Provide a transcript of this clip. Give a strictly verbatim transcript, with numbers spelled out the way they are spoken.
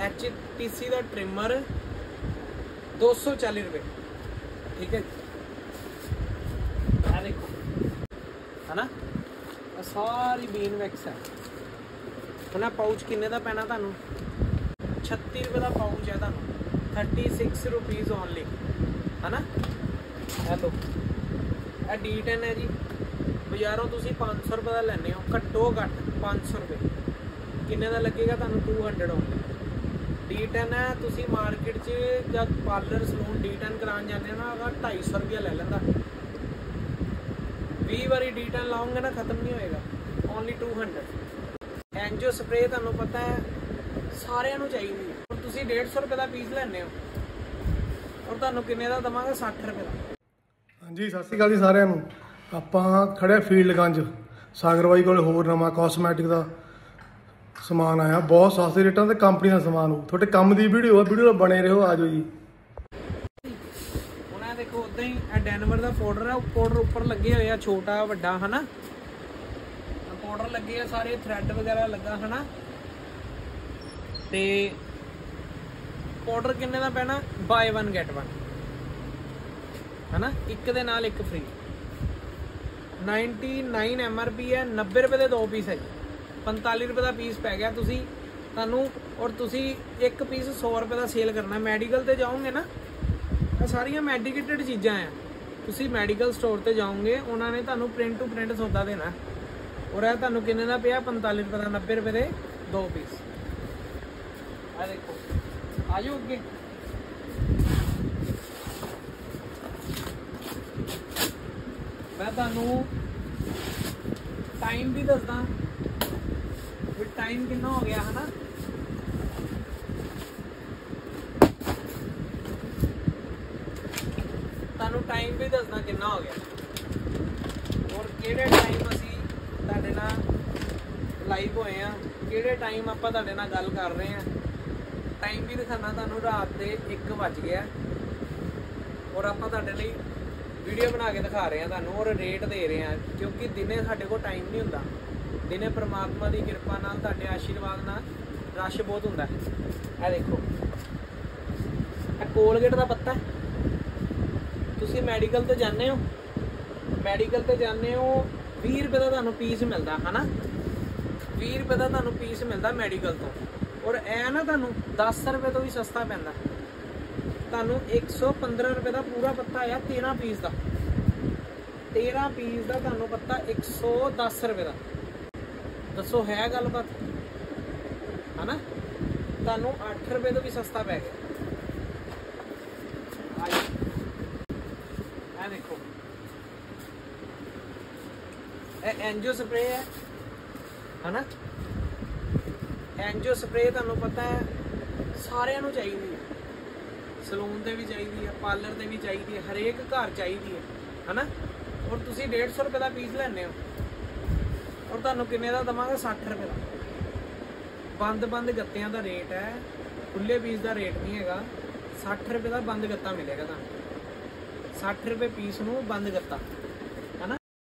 H T C का trimmer दो सौ चाली रुपये, ठीक है। आ देखो है ना, सारी बीन वैक्स है। ਹੁਣ ਪਾਊਚ ਕਿੰਨੇ ਦਾ ਪੈਣਾ ਤੁਹਾਨੂੰ? छत्ती रुपये का पाउच है ਤੁਹਾਨੂੰ, थर्टी सिक्स रुपीज़ ओनली, है ना। हेलो ਇਹ डी टेन है जी, बाजारों तुम पाँच सौ रुपये का लेने हो, घट्टो घट्ट पाँच सौ रुपये। किन्ने का लगेगा ਤੁਹਾਨੂੰ? Two hundred only. D ten है, तुम मार्केट च जब पार्लर सलून डी टेन कराने जाते ना, अगर ढाई सौ रुपया ले लेंदा। बीस बारी डी टेन लाओगे ना, खत्म नहीं होएगा, ओनली टू हंड्रेड। एंजियो स्प्रे ਤੁਹਾਨੂੰ पता है सारिਆਂ ਨੂੰ ਚਾਹੀਦੀ है, और ਤੁਸੀਂ डेढ़ सौ रुपये का पीस ਲੈਣੇ ਹੋ, और ਤੁਹਾਨੂੰ ਕਿੰਨੇ ਦਾ ਦਵਾਂਗੇ? साठ रुपये ਦਾ। ਹਾਂਜੀ, ਸਤਿ ਸ਼੍ਰੀ ਅਕਾਲ ਜੀ ਸਾਰਿਆਂ ਨੂੰ। ਆਪਾਂ ਖੜੇ ਫੀਲਡਗੰਜ ਸਾਗਰ ਬਾਈ ਕੋਲ ਹੋਰ ਨਵਾਂ ਕਾਸਮੈਟਿਕ ਦਾ ਸਮਾਨ ਆਇਆ, ਬਹੁਤ ਸਸਤੇ ਰੇਟਾਂ ਤੇ ਕੰਪਨੀ ਦਾ ਸਮਾਨ ਹੋ। ਤੁਹਾਡੇ ਕੰਮ ਦੀ ਵੀਡੀਓ ਆ, ਵੀਡੀਓ ਬਣੇ ਰਹੋ, ਆ ਜਾਓ ਜੀ। ਹੁਣ ਇਹ ਦੇਖੋ ਉਦਾਂ ਹੀ ਇਹ ਡੈਨਵਰ ਦਾ ਪਾਊਡਰ ਹੈ, ਪਾਊਡਰ ਉੱਪਰ ਲੱਗੇ ਹੋਏ ਆ, ਛੋਟਾ ਵੱਡਾ ਹਨਾ, ਪਾਊਡਰ ਲੱਗੇ ਆ ਸਾਰੇ, ਥਰੈਡ ਵਗੈਰਾ ਲੱਗਾ ਹਨਾ। ਤੇ ਪਾਊਡਰ ਕਿੰਨੇ ਦਾ ਪੈਣਾ? ਬਾਏ वन ਗੈਟ वन है ना, एक दे नाल एक free. Ninety nine M R P है, नब्बे रुपये के दो पीस है जी, पैंताली रुपये का पीस पै गया तुसी तुहानू। और तुसी एक पीस सौ रुपये का सेल करना। मैडिकल ते जाओगे ना, सारिया मैडिकेटेड चीज़ां हैं, तुसी मैडिकल स्टोर ते जाओगे, उन्होंने तुहानू प्रिंट टू प्रिंट सौदा देना, और यह तुहानू किन्ने दा पिया? पैंताली रुपये का, नब्बे रुपये के दो पीस। आ देखो, आ जाओ अगे। मैं तुहानू टाइम भी दसदा, टाइम कितना हो गया है ना। तुहानू टाइम भी दसदा कितना हो गया, और किहड़े टाइम असी तुहाडे नाल लाइव होए हैं, किहड़े टाइम आपां तुहाडे नाल गल कर रहे हैं। टाइम भी दिखाना तुहानू, रात के एक बज गया, और आपां तुहाडे लई वीडियो बना के दिखा रहे हैं तुहानू, और रेट दे रहे हैं, क्योंकि दिने साडे कोल टाइम नहीं हुंदा। दिने परमात्मा की कृपा नाल, तुहाडे आशीर्वाद नाल रश बहुत हुंदा है। आ देखो, आ कोलगेट का पत्ता है, तुसीं मैडिकल ते जाने हो, मैडिकल ते जाने हो, बीस रुपये का तुहानू पीस मिलता है ना, बीस रुपये का तुहानू पीस मिलता मैडिकल तो, और ए ना तुहानू दस रुपये तो भी सस्ता पैंदा। तुहानू एक सौ पंद्रह रुपये का पूरा पत्ता आया, तेरह पीस का, तेरह पीस का तुहानू पत्ता एक सौ दस रुपये का। दसो है गलबात, है ना। तुहानू अठ रुपये तो भी सस्ता पै गया। आ देखो, ए एंजियो स्प्रे है, है ना। एंजियो स्प्रे तुहानू पता है सारिਆਂ ਨੂੰ ਚਾਹੀਦੀ है, सलून से भी चाहिए है, पार्लर से भी चाहिए है, हरेक घर चाहिए है, है ना। और तुसी डेढ़ सौ रुपये का पीस लेने हो, और तुहानू किन्ने दा दवांगे? साठ रुपये का। बंद बंद गत्तियां का रेट है, खुले पीस का रेट नहीं है। साठ रुपये का बंद गत्ता मिलेगा तुहानू, साठ रुपये पीस नू बंद गत्ता।